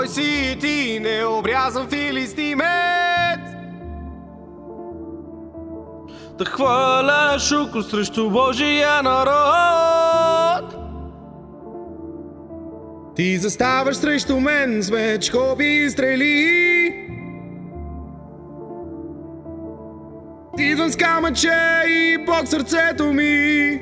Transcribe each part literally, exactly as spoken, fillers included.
Кой си ти, необрязан филистимец? Да хвърляш укор срещу Божия народ. Ти заставаш срещу мен с меч, копи и стрели. Идвам с камъче и Бог сърцето ми.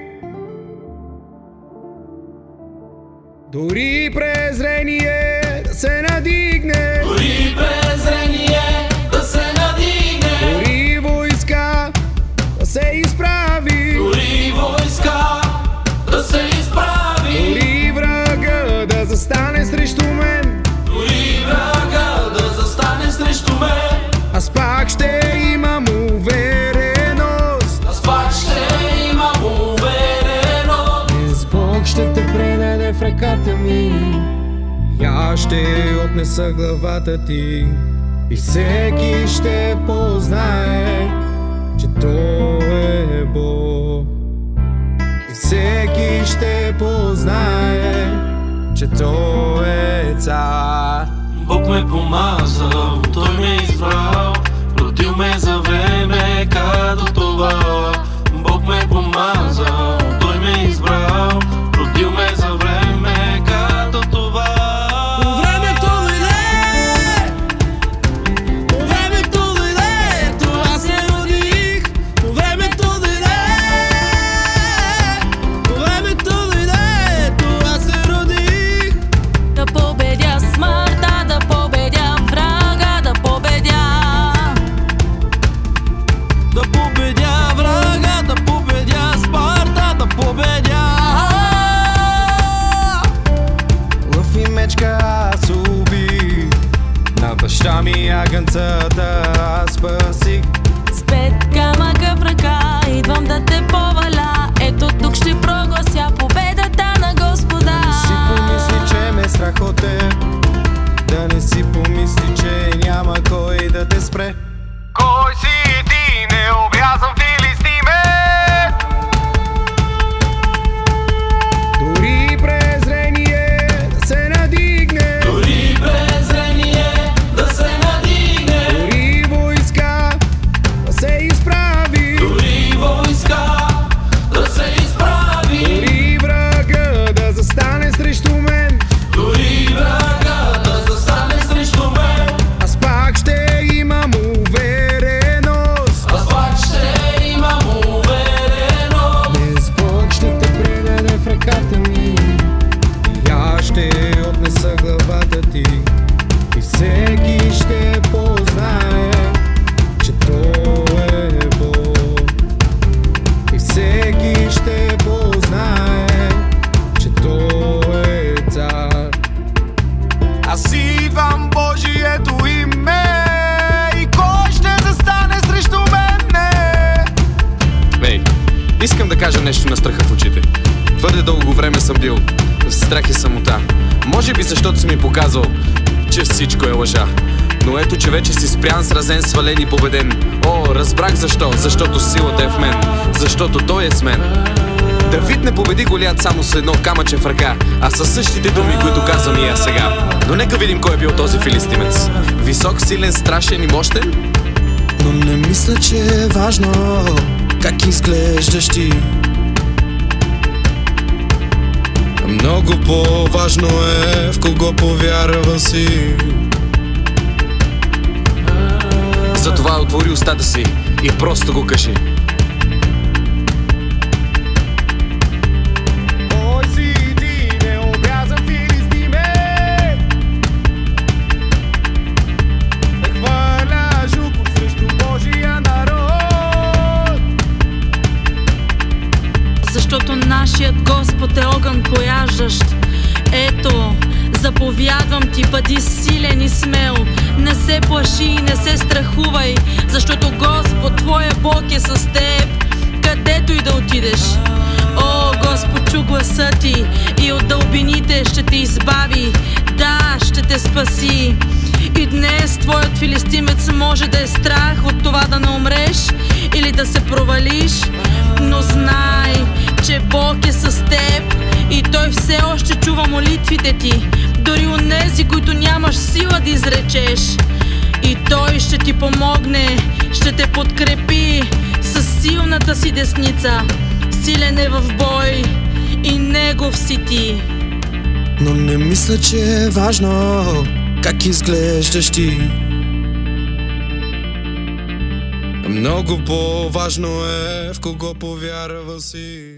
Дори презрение да се надигне, Дори презрение да се надигне, дори войска да се изправи, Дори войска да се изправи, дори врага да застане срещу мен, Дори врага да застане срещу мен, аз пак ще имам увереност, аз пак ще имам увереност. днес Бог ще те предаде в ръката ми и аз ще отнеса главата ти и всеки ще познае, че Той е Бог. И всеки ще познае, че Той е цар. Бог ме помазал, Той ме избрал, родил ме за време като това. Бог ме помазал, Той ме избрал, родил ме за време като това. Времето дойде, времето дойде, това се родих. Времето дойде, времето дойде, това се родих. Да победя смъртта, да победя врага, да победя. Да победя врага, да победя Спарта, да победя. Лъв и мечка аз убих, на баща ми агънцата аз спасих. С пет камъка в ръка идвам да те поваля. Ето тук ще проглася победата на Господа. Да не си помисли, че ме страх от теб, да не си помисли, че няма кой да те спре. Кой си ти, необрязан филистимец? Дори презрение да се надигне, Дори презрение да се надигне, дори войска да се изправи, Дори войска да се изправи, дори врага да застане срещу мен, Дори врага да застане срещу мен, аз пак ще имам увереност, аз пак ще имам увереност. днес Бог ще те предаде в ръката ми и аз ще отнеса главата ти и всеки ще познае, че Той е Бог. И всеки ще познае, че Той е цар. Аз идвам Божието име и кой ще застане срещу мене? Ей, искам да кажа нещо на страха в очите. Твърде дълго време съм бил в страх и самота. Може би защото си ми показал, че всичко е лъжа. Но ето, че вече си спрян, сразен, свален и победен. О, разбрах защо. Защото силата е в мен. Защото Той е с мен. Давид не победи Голиат само с едно камъче в ръка, а със същите думи, които казвам и аз сега. Но нека видим кой е бил този филистимец. Висок, силен, страшен и мощен? Но не мисля, че е важно как изглеждаш ти. Много по-важно е в кого повярва си. Затова отвори устата си и просто го кажи. Кой си ти, необрязан филистимец? Да хвърляш укор срещу Божия народ. Защото нашият Господ е огън пояждащ. Ето, заповядвам ти, бъди силен и смел. Не се плаши и не се страхувай, защото Господ, твоя Бог е с теб, където и да отидеш. О, Господ, чу гласа ти и от дълбините ще те избави. Да, ще те спаси. И днес твоят филистимец може да е страх от това да не умреш или да се провалиш, но знай, че Бог е с теб и Той все още чува молитвите ти. дори онези, които нямаш сила да изречеш. И Той ще ти помогне, ще те подкрепи със силната си десница. Силен е в бой и Негов си ти. Но не мисля, че е важно как изглеждаш ти. Много по-важно е в кого повярва си.